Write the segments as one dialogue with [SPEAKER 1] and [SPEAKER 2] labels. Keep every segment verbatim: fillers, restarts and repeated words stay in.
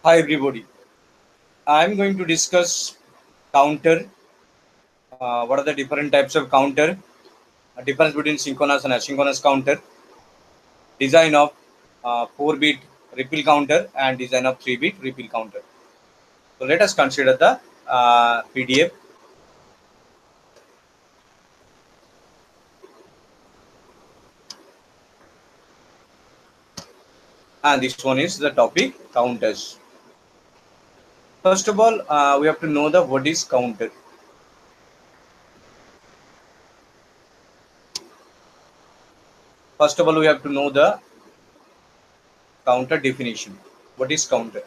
[SPEAKER 1] Hi everybody. I'm going to discuss counter. Uh, what are the different types of counter? A difference between synchronous and asynchronous counter. Design of uh, four-bit ripple counter and design of three-bit ripple counter. So let us consider the uh, P D F. And this one is the topic counters. First of all, uh, we have to know the what is counter. First of all, we have to know the counter definition. What is counter?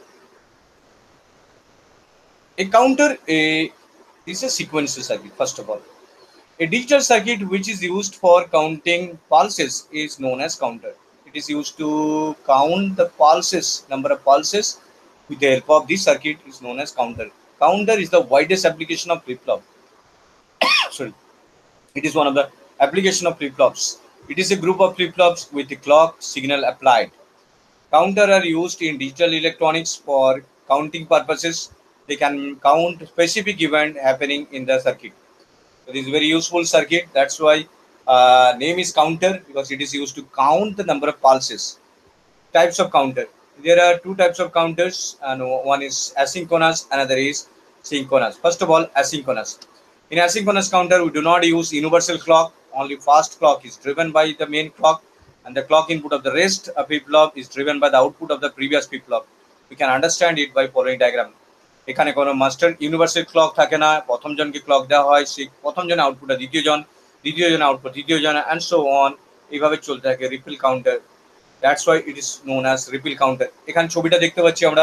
[SPEAKER 1] A counter a, is a sequential circuit, first of all. A digital circuit which is used for counting pulses is known as counter. It is used to count the pulses, number of pulses with the help of this circuit is known as counter. Counter is the widest application of flip-flop. Sorry, it is one of the application of flip-flops. It is a group of flip-flops with the clock signal applied. Counter are used in digital electronics for counting purposes. They can count specific event happening in the circuit. So this is very useful circuit. That's why uh, name is counter, because it is used to count the number of pulses. Types of counter. There are two types of counters, and one is asynchronous, another is synchronous. First of all, asynchronous. In asynchronous counter, we do not use universal clock. Only fast clock is driven by the main clock, and the clock input of the rest of flip-flop is driven by the output of the previous flip-flop. We can understand it by following diagram. এখানে কোনো master universal clock থাকে না, প্রথম জনকে clock দেওয়া হয়, সেই প্রথম জনের আউটপুটটা দ্বিতীয় জন, দ্বিতীয় জনের আউটপুট তৃতীয় জন, অ্যান্ড সো অন, এইভাবে চলতে থাকে ripple counter. That's why it is known as ripple counter. এখানে ছবিটা দেখতে পাচ্ছি আমরা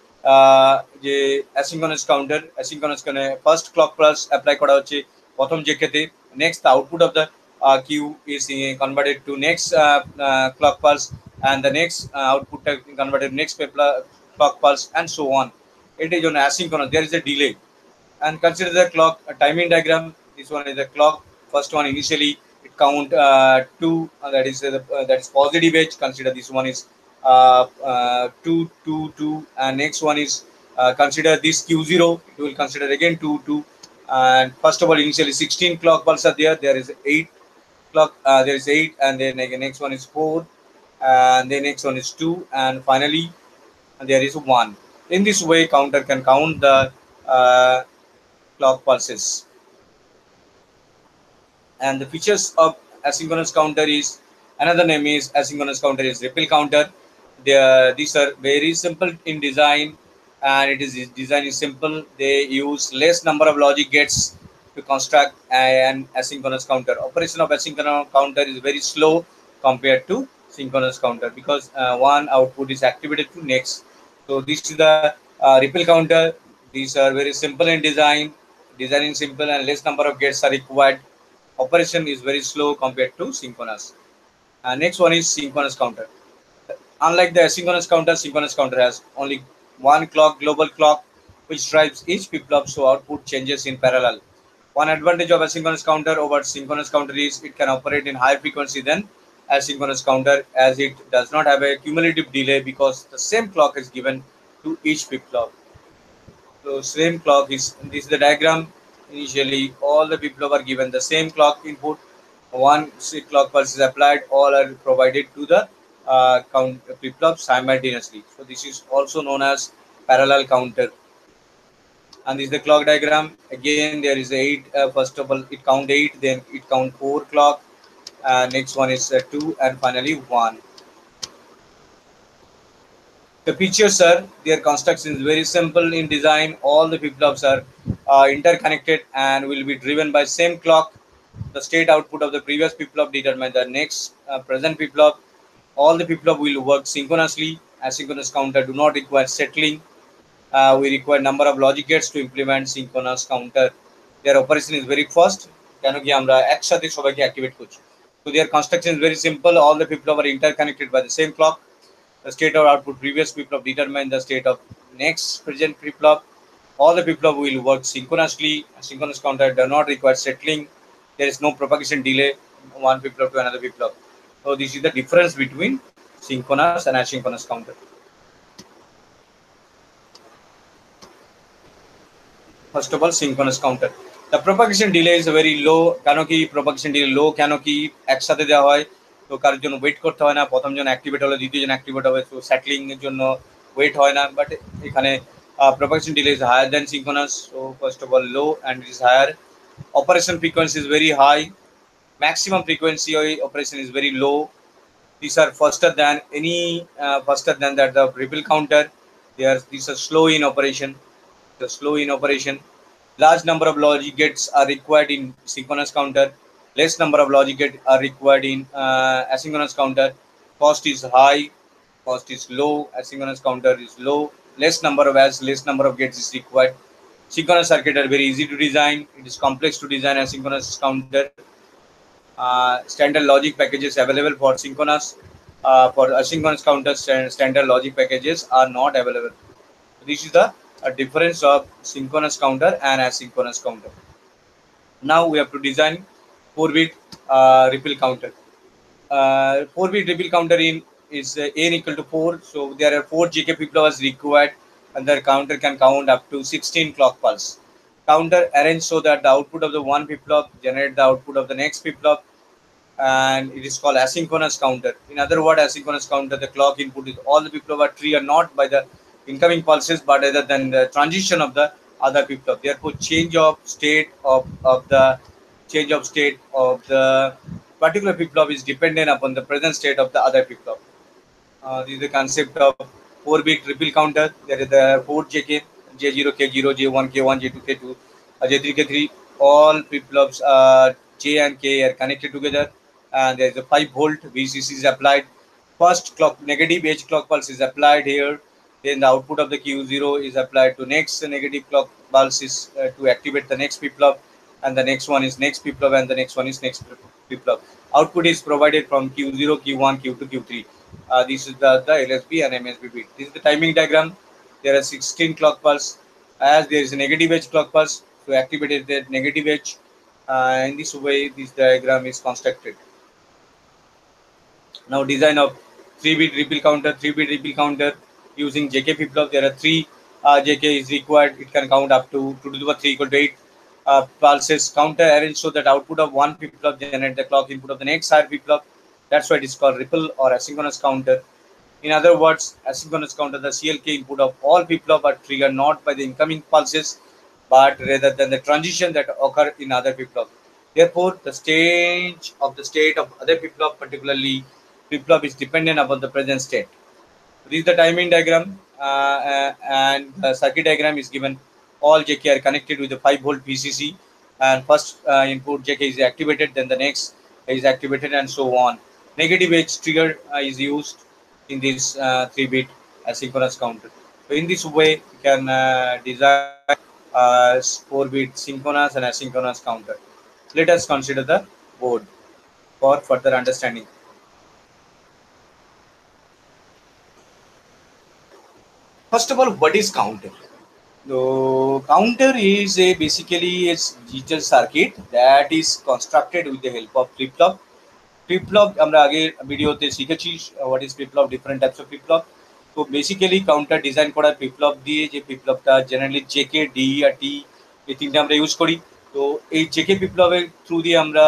[SPEAKER 1] যে অ্যাসিঙ্কনাস কাউন্টার। অ্যাসিঙ্কনাস কানে ফার্স্ট ক্লক প্লাস অ্যাপ্লাই করা হচ্ছে প্রথম যে ক্ষেত্রে, next the output of the Q is converted to next clock pulse, and the next আউটপুটটা converted next clock pulse, and so on. It is on asynchronous. There is a delay. And consider the clock uh, timing diagram. This one is the clock. First one initially it count uh, two. Uh, that is uh, the, uh, that is positive edge. Consider this one is uh, uh, two two two, and next one is uh, consider this Q zero. It will consider again two two. And first of all, initially sixteen clock pulses are there. There is eight clock. Uh, there is eight, and then again next one is four, and then next one is two, and finally there is one. In this way, counter can count the uh, clock pulses. And the features of asynchronous counter is, another name is asynchronous counter is ripple counter. They are, these are very simple in design, and it is design is simple. They use less number of logic gates to construct an asynchronous counter. Operation of asynchronous counter is very slow compared to synchronous counter, because uh, one output is activated to next. So this is the uh, ripple counter. These are very simple in design. Design is simple and less number of gates are required. Operation is very slow compared to synchronous. Uh, next one is synchronous counter. Unlike the asynchronous counter, synchronous counter has only one clock, global clock, which drives each flip-flop, so output changes in parallel. One advantage of asynchronous counter over synchronous counter is it can operate in higher frequency than asynchronous counter, as it does not have a cumulative delay because the same clock is given to each flip-flop. So same clock is, this is the diagram. Initially all the flip-flop are given the same clock input. One clock pulse is applied, all are provided to the uh, count flip-flop simultaneously. So this is also known as parallel counter. And this is the clock diagram. Again there is eight. Uh, first of all it count eight, then it count four clock, uh, next one is uh, two, and finally one. The features are, their construction is very simple in design. All the flip-flops are uh, interconnected and will be driven by same clock. The state output of the previous flip-flop determine the next uh, present flip-flop. All the flip-flop will work synchronously. Asynchronous counter do not require settling. Uh, we require number of logic gates to implement synchronous counter. Their operation is very fast. কেন কি আমরা একসাথে সবাইকে activate করছি। So their construction is very simple. All the flip-flop are interconnected by the same clock. The state of output previous flip-flop determine the state of next present flip-flop. All the flip-flop will work synchronously. Synchronous counter do not require settling. There is no propagation delay one flip-flop to another flip-flop. So this is the difference between synchronous and asynchronous counter. First of all, synchronous counter. The propagation delay is very low. কেন কি propagation delay low? কেন কি একসাথে দেওয়া হয়, তো কারোর জন্য ওয়েট করতে হয় না, প্রথম জন অ্যাক্টিভেট হলে দ্বিতীয় জন অ্যাক্টিভেট হবে, তো সেটলিং এর জন্য ওয়েট হয় না। বাট এখানে propagation delay is higher than synchronous, so first of all low and it is higher. Operation frequency is very high. Maximum frequency of operation is very low. These are faster than any uh, faster than that the ripple counter. They are these are slow in operation. The slow in operation. Large number of logic gates are required in synchronous counter. Less number of logic gates are required in uh, asynchronous counter. Cost is high. Cost is low. Asynchronous counter is low. Less number of as less number of gates is required. Synchronous circuit are very easy to design. It is complex to design asynchronous counter. Uh, standard logic packages available for synchronous. Uh, for asynchronous counter, standard logic packages are not available. This is the uh, difference of synchronous counter and asynchronous counter. Now we have to design four bit uh, ripple counter. Uh, four bit ripple counter in is uh, n equal to four, so there are four J K flip flops required, and the counter can count up to sixteen clock pulse. Counter arranged so that the output of the one flip flop generate the output of the next flip flop, and it is called asynchronous counter. In other words, asynchronous counter, the clock input is all the flip flop are triggered not by the incoming pulses but rather than the transition of the other flip flop. Therefore, change of state of, of the change of state of the particular flip flop is dependent upon the present state of the other flip flop. Uh, this is the concept of four bit ripple counter. There is the four J K, J zero, K zero, J one, K one, J two, K two, uh, J three, K three. All flip flops, uh, J and K are connected together, and there is a five volt V C C is applied. First clock negative edge clock pulse is applied here. Then the output of the Q zero is applied to next negative clock pulse is uh, to activate the next flip flop, and the next one is next flip flop, and the next one is next flip flop. Output is provided from Q zero, Q one, Q two, Q three. Uh, this is the, the L S B and M S B bit. This is the timing diagram. There are sixteen clock pulse. As there is a negative edge clock pulse, to activate the negative edge. Uh, in this way, this diagram is constructed. Now, design of three bit ripple counter. three bit ripple counter using J K flip flop. There are three uh, J K is required. It can count up to two to the power three equal to eight uh, pulses. Counter arranged so that output of one flip flop generate the clock input of the next higher flip flop. That's why it is called ripple or asynchronous counter. In other words, asynchronous counter, the C L K input of all flip flop are triggered not by the incoming pulses, but rather than the transition that occur in other flip flop. Therefore, the stage of the state of other flip flop, particularly flip flop, is dependent upon the present state. This is the timing diagram, uh, uh, and the circuit diagram is given. All J K are connected with the five volt V C C, and first uh, input J K is activated, then the next is activated, and so on. Negative edge trigger uh, is used in this uh, three bit asynchronous counter. So in this way, you can uh, design uh, four bit synchronous and asynchronous counter. Let us consider the board for further understanding. First of all, what is counter? So counter is a basically a digital circuit that is constructed with the help of flip flop. Flip flop আমরা আগে ভিডিওতে শিখেছি what is flip flop, different types of flip flop. তো basically counter design করা flip flop দিয়ে, যে flip ফ্লপটা generally JK, D আর টি এই তিনটে আমরা ইউজ করি। তো এই জেকে ফ্লিপ ফ্লপের থ্রু দিয়ে আমরা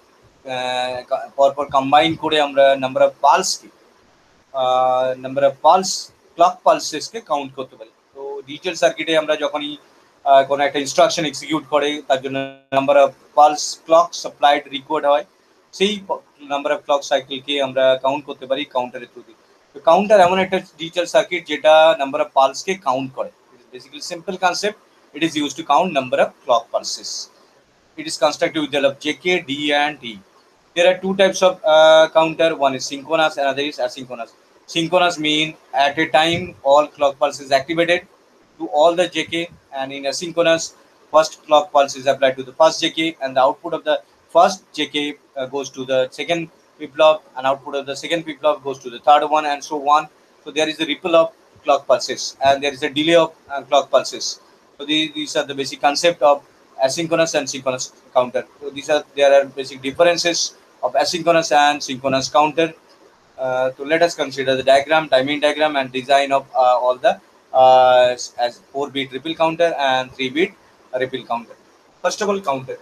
[SPEAKER 1] পরপর কম্বাইন করে আমরা নাম্বার অফ পালসকে নাম্বার অফ পালস ক্লক পালসেসকে কাউন্ট করতে পারি। তো ডিজিটাল সার্কিটে আমরা যখনই কোনো একটা ইনস্ট্রাকশন এক্সিকিউট করে তার জন্য number of pulse clock supplied required হয়, সেই নাম্বার অফ ক্লক সাইকেলকে আমরা কাউন্ট করতে পারি কাউন্টারের থ্রু দিয়ে। তো কাউন্টার এমন একটা ডিজিটাল সার্কিট যেটা নাম্বার অফ পালসকে কাউন্ট করে। It is basically simple concept. It is use to count number of clock pulses. It is constructed with the help of J K, D and T. There are two types of uh, counter. One is synchronous, another is asynchronous. Synchronous mean at a time all clock pulse is activated to all the J K, and in asynchronous, first clock pulse is applied to the first J K, and the output of the first J K uh, goes to the second flip flop, and output of the second flip flop goes to the third one, and so on. So there is a ripple of clock pulses, and there is a delay of uh, clock pulses. So these, these are the basic concept of asynchronous and synchronous counter. So these are there are basic differences of asynchronous and synchronous counter. Uh, so let us consider the diagram, timing diagram, and design of uh, all the uh, as four bit ripple counter and three bit repeal counter. First of all, counter.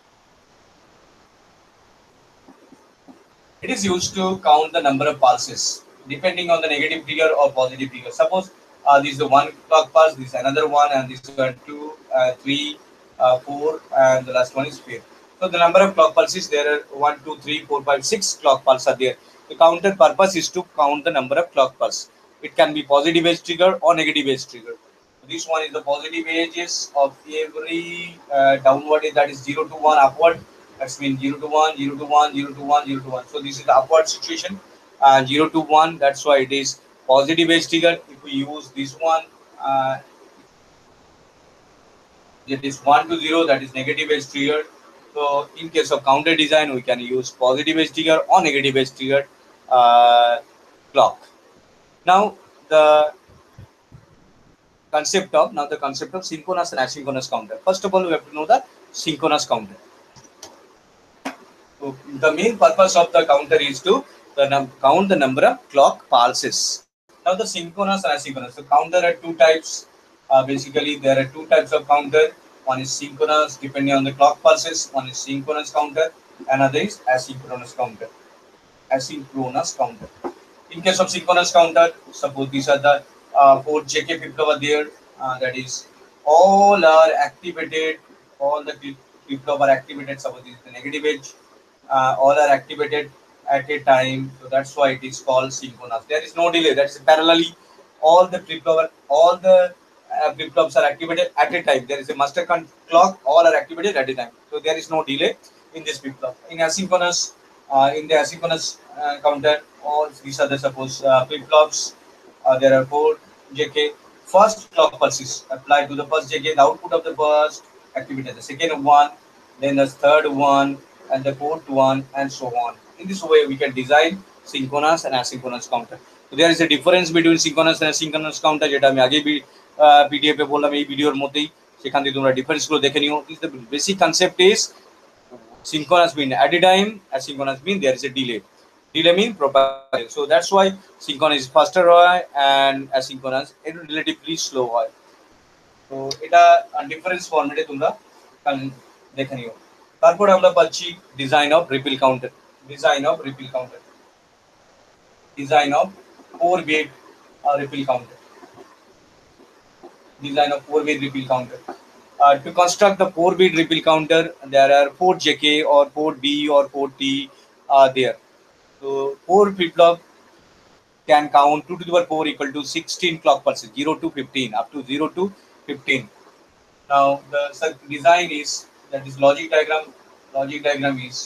[SPEAKER 1] It is used to count the number of pulses depending on the negative trigger or positive trigger. Suppose uh, this is the one clock pulse, this is another one, and this one two, uh, three, uh, four, and the last one is fifth. So the number of clock pulses there are one, two, three, four, five, six clock pulses are there. The counter purpose is to count the number of clock pulses. It can be positive edge trigger or negative edge trigger. This one is the positive edges of every uh, downward edge, that is zero to one, upward that's mean zero to one, zero to one, zero to one, zero to one. So this is the upward situation. Uh, zero to one, that's why it is positive edge trigger. If we use this one, uh, it is one to zero, that is negative edge trigger. So in case of counter design, we can use positive edge trigger or negative edge trigger uh, clock. Now the concept of now the concept of synchronous and asynchronous counter. First of all, we have to know the synchronous counter. So the main purpose of the counter is to the num count the number of clock pulses. Now the synchronous and asynchronous. So counter are two types. Uh, basically, there are two types of counter. One is synchronous, depending on the clock pulses. One is synchronous counter. Another is asynchronous counter. Asynchronous counter. In case of synchronous counter, suppose these are the uh, four J K flip-flop there. Uh, that is, all are activated. All the flip-flop are activated. Suppose this is the negative edge. Uh, all are activated at a time, so that's why it is called synchronous. There is no delay. That is parallelly all the flip-flop, all the uh, flip-flops are activated at a time. There is a master clock. All are activated at a time, so there is no delay in this flip-flop. In asynchronous, uh, in the asynchronous uh, counter, all these are the suppose uh, flip-flops. Uh, there are four J K. First clock pulses applied to the first J K. The output of the first activated the second one, then the third one, and the fourth one, and so on. In this way, we can design synchronous and asynchronous counter. So there is a difference between synchronous and asynchronous counter. যেটা আমি আগে PDF এ বললাম এই ভিডিওর মধ্যেই, সেখান থেকে তোমরা ডিফারেন্সগুলো দেখে নিও। The basic concept is synchronous mean at a time, asynchronous mean there is a delay. Delay mean propagation. So that's why synchronous is faster হয় and asynchronous it relatively slow হয়। তো এটা ডিফারেন্স ফরম্যাটে তোমরা দেখে নিও। তারপরে আমরা পাচ্ছি design of ripple counter. Design of ripple counter design of four bit uh, repeal counter. Design of four bit repeal counter. Uh, to construct the four bit repeal counter, there are four J K or four D or four T uh, there. So four flip-flop can count two to the power four equal to sixteen clock pulses, zero to fifteen, up to zero to fifteen. Now the design is, that is logic diagram. Logic diagram is,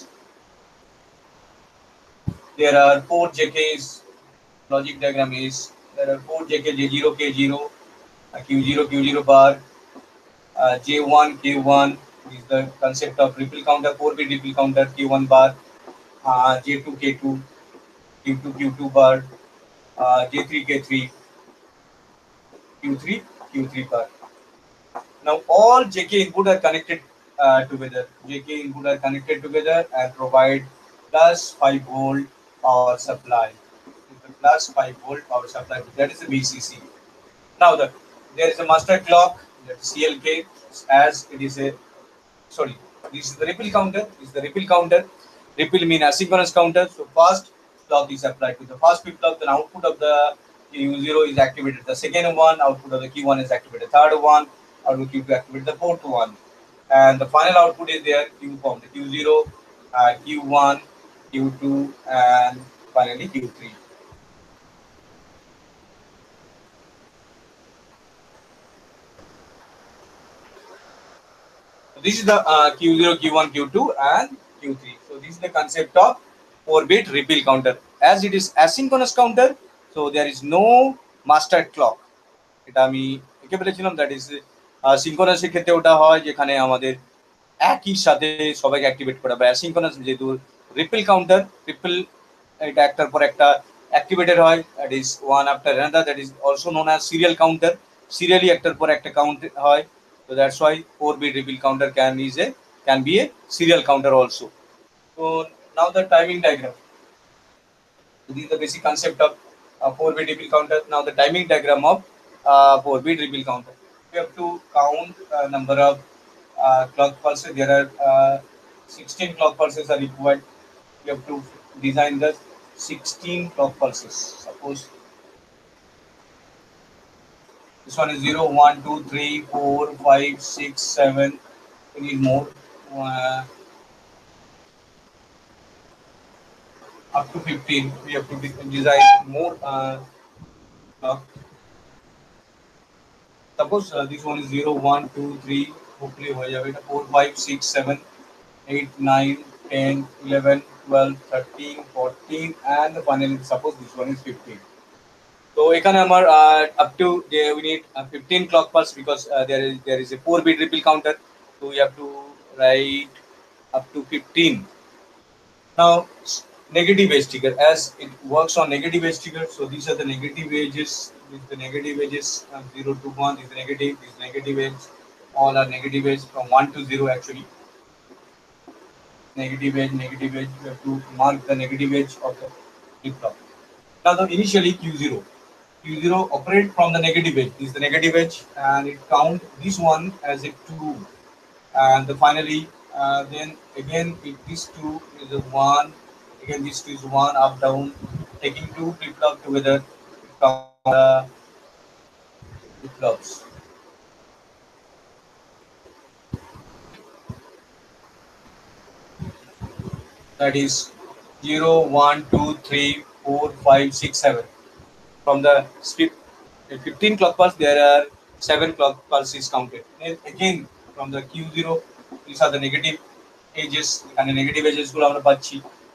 [SPEAKER 1] there are four J Ks. Logic diagram is, there are four J K, J zero, K zero, uh, Q zero, Q zero bar, uh, J one, K one is the concept of repeal counter, four bit repeal counter, Q one bar, uh, J two, K two, Q two, Q two bar, uh, J three, K three, Q three, Q three bar. Now all J K input are connected uh, together. J K input are connected together and provide plus five volt power supply. Plus five volt power supply. That is the V C C. Now the there is a master clock, that is C L K, as it is a sorry. This is the repeal counter. This is the repeal counter. Repeal mean asynchronous counter. So first clock is applied to the first flip-flop, then output of the Q zero is activated. The second one, output of the Q one is activated. Third one, output Q two activated. The fourth one, and the final output is there. Q form the Q zero, uh, Q one, Q two, and finally Q three. This is the uh, Q zero, Q one, Q two, and Q three. So this is the concept of four bit repeal counter. As it is asynchronous counter, so there is no master clock. এটা আমি একে বলেছিলাম, that is synchronous এর ক্ষেত্রে ওটা হয় যেখানে আমাদের একই সাথে সবাইকে অ্যাক্টিভেট করা, বা অ্যাসিনক্রোনাস যেহেতু রিপিল কাউন্টার, রিপিল এটা একটার পর একটা অ্যাক্টিভেটেড হয়, that is one after another, that is also known as serial counter. Serially একটার পর একটা কাউন্ট হয়। So that's why four bit repeal counter can is a can be a serial counter also. So now the timing diagram. So this is the basic concept of uh, four bit repeal counter. Now the timing diagram of uh, four bit repeal counter. We have to count uh, number of uh, clock pulses. There are uh, sixteen clock pulses are required. You have to design the sixteen clock pulses. Suppose this one is zero, one, two, three, four, five, six, seven. We need more. Uh, up to fifteen. We have to de- design more uh, clock. Suppose uh, this one is zero, one, two, three. Hopefully, हो जाएगा four, five, six, seven, eight, nine, ten, eleven, twelve, thirteen, fourteen, and finally, suppose this one is fifteen. So এখানে আমার uh, up to uh, we need uh, fifteen clock pulse because uh, there is there is a four bit ripple counter, so we have to write up to fifteen. Now negative edge trigger, as it works on negative edge trigger, so these are the negative edges. With the negative edges uh, zero to one is negative, this negative edge, all are negative edge from one to zero actually. Negative edge, negative edge, you have to mark the negative edge of the flip flop. Now the initially Q zero. Q zero operate from the negative edge. This is the negative edge, and it count this one as a two, and the finally uh, then again if this two is a one, again this two is one, up down, taking two flip flop together, count the flip flops. That is zero, one, two, three, four, five, six, seven. From the speed fifteen clock pulse, there are seven clock pulses counted. And again, from the Q zero, these are the negative edges, and the negative edges গুলো আমরা পাচ্ছি।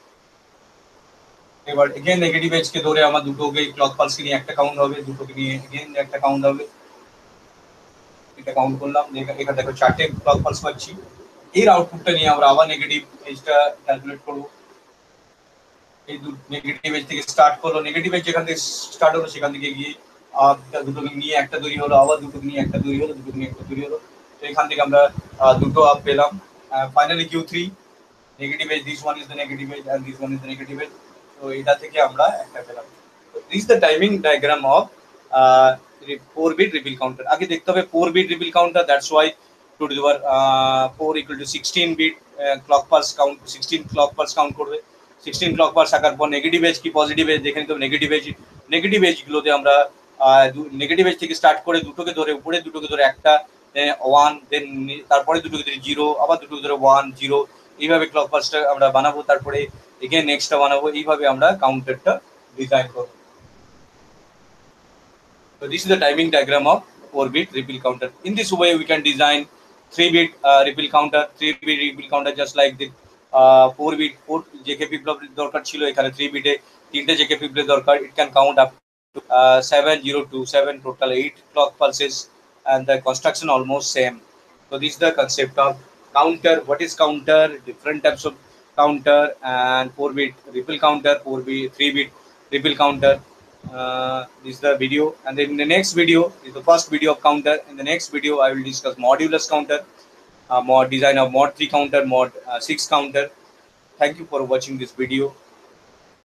[SPEAKER 1] এবার again negative edge কে ধরে আমার দুটোকে clock pulse নিয়ে একটা count হবে, দুটোকে নিয়ে again একটা কাউন্ট হবে। এটা কাউন্ট করলাম, এখানে দেখো চারটে clock pulse পাচ্ছি। এর আউটপুটটা নিয়ে আমরা আবার নেগেটিভ এজটা ক্যালকুলেট করব। এই নেগেটিভ এজ থেকে স্টার্ট করলো, নেগেটিভ এজ যেখান থেকে স্টার্ট হলো সেখান থেকে গিয়ে দুটোকে নিয়ে একটা তৈরি হলো, আবার দুটোকে নিয়ে একটা তৈরি হলো, দুটোকে নিয়ে একটা তৈরি হলো। তো এখান থেকে আমরা দুটো আপ পেলাম। Finally Q three negative edge, this one is the negative edge and this one is the negative edge. তো এটা থেকে আমরা একটা পেলাম। This is the timing diagram of four bit ripple counter. আগে দেখতে হবে four bit ripple counter, that's why to the uh, four equal to sixteen bit uh, clock pulse count, sixteen clock pulse count করবে। sixteen clock pulse আকার পর negative edge কি positive edge দেখে নিতে হবে। নেগেটিভ এজ নেগেটিভ এজ গুলোতে আমরা negative edge থেকে স্টার্ট করে দুটোকে ধরে উপরে দুটোকে ধরে একটা ওয়ান, দেন তারপরে দুটোকে ধরে জিরো, আবার দুটোকে ধরে ওয়ান জিরো, এইভাবে ক্লক পালসটা আমরা বানাবো। তারপরে এগেন নেক্সটটা বানাবো, এইভাবে আমরা কাউন্টারটা ডিজাইন করবো। So this is the timing diagram of four bit ripple counter. In this way we can design three bit uh, ripple counter, three bit ripple counter just like the uh, four bit four J K flip flop দরকার ছিল, এখানে three bit এ তিনটে J K flip flop দরকার। It can count up to uh, seven zero two seven, total eight clock pulses, and the construction almost same. So this is the concept of counter. What is counter? Different types of counter, and four bit ripple counter, four bit three bit ripple counter. Uh, this is the video, and then in the next video is the first video of counter. In the next video I will discuss modulus counter, uh, mod design of mod three counter, mod uh, six counter. Thank you for watching this video.